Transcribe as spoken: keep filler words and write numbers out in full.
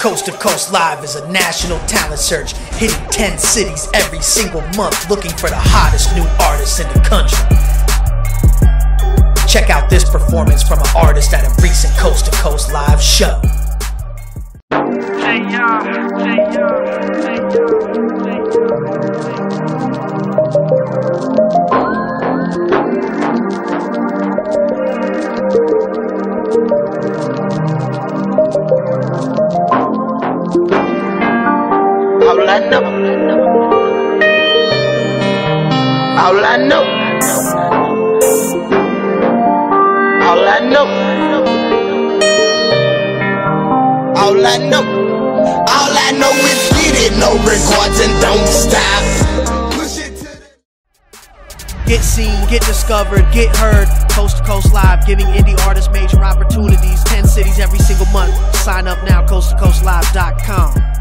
Coast to Coast Live is a national talent search, hitting ten cities every single month, looking for the hottest new artists in the country. Check out this performance from an artist at a recent Coast to Coast Live show. All I know, all I know, all I know, all I know, all I know is get it, no regrets and don't stop. Push it to the Get seen, get discovered, get heard. Coast to Coast Live, giving indie artists major opportunities. ten cities every single month. Sign up now, coast to coast live dot com.